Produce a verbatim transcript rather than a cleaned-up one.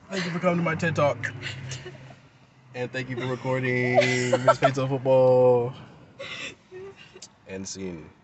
Thank you for coming to my TED Talk. And thank you for recording Miss Paetow Football. And scene.